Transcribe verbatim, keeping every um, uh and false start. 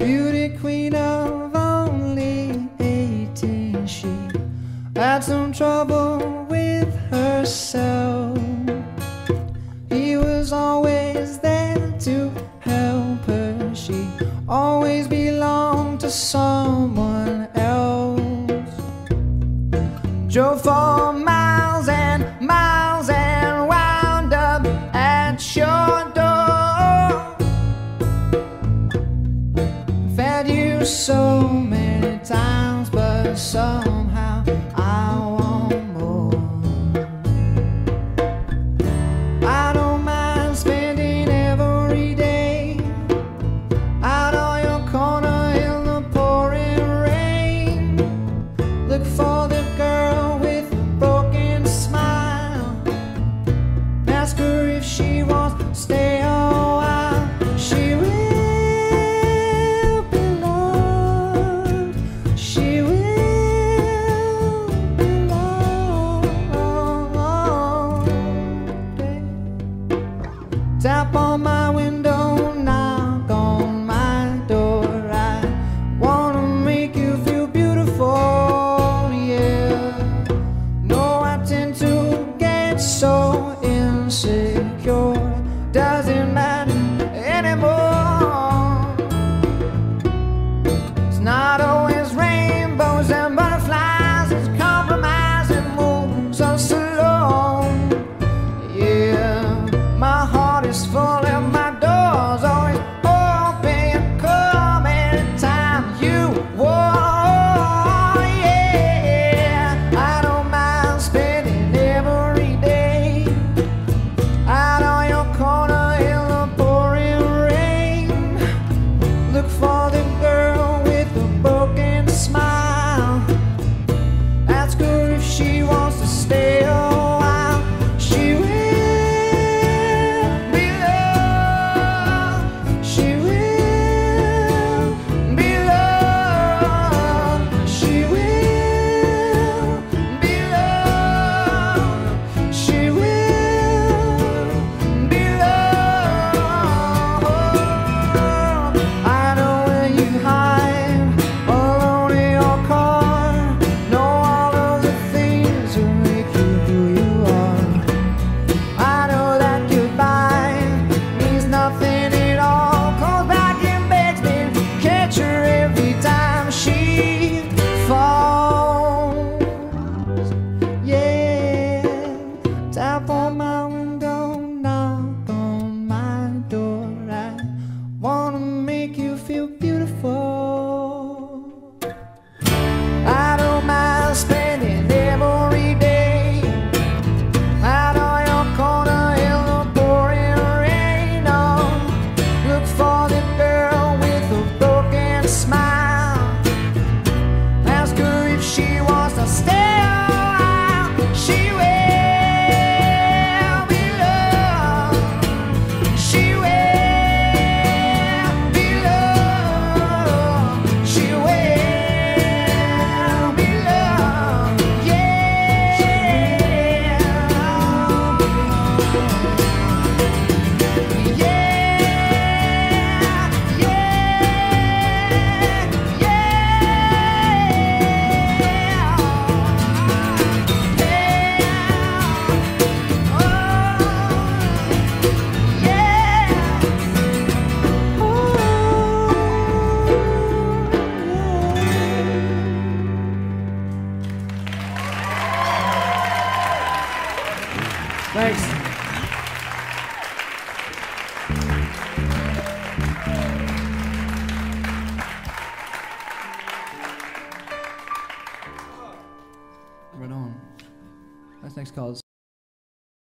beauty queen of only eighteen. She had some trouble with herself. He was always there to help her. She always belonged to someone else. Drove for miles and miles and wound up at your door. Fed you so many times, but somehow I want more. I don't mind spending every day out on your corner in the pouring rain. Look for the girl with a broken smile. Ask her if she wants to stay a while. She will be loved. She will be loved. Tap on my window, knock on my door. I wanna make you feel beautiful, yeah. No, I tend to get so insecure. Doesn't matter anymore. It's not always rainbows and butterflies. It's compromise and moves so slow. Yeah, my heart is full and my door's always open. Come anytime you want. Yeah, I don't mind spending every day out on your corner in the pouring rain. Look for the girl with a broken smile. Ask her if she wants to stay a while. She will be loved. She will be loved. She will be loved. She will be loved. I know where you hide alone in your car. Know all of the things that make you who you are. I know that goodbye means nothing at all. Calls back and begs me to catch her every time she falls. Yeah, tap on my window, knock on my door. I wanna make you feel beautiful. I don't mind spending every day out on your corner in the pouring rain. Oh, look for the girl with a broken smile. Ask her if she wants to stay a while. She will be loved. She will be loved. She will be loved. Yeah. Yeah. Yeah. Thanks. Right on. That's next call.